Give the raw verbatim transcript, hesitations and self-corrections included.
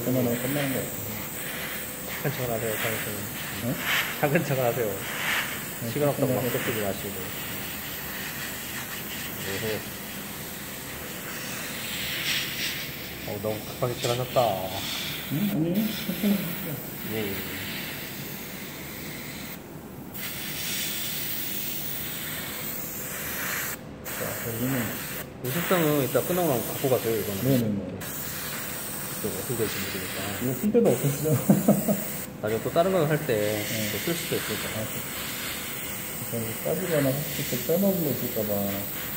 때만 하면 끝나는 거야. 착한 척을 하세요, 차근차근. 응? 착한 척을 하세요. 시간 없다고 막 착하게. 쫓기지 마시고. 오호. 어, 너무 급하게 칠하셨다. 응? 아니, 천천히 할게. 예. 자, 여기는, 이 숙성은 이따 끝나고 나면 갖고 가세요, 이거는. 네네네. 또 어떻게 될지 모르니까. 이거 쓸 때도 없었어요. 나중에 또 다른 거 할 때 네. 또 쓸 수도 있으니까. 그래서 따지거나 혹시 또 빼먹은 거 있을까봐.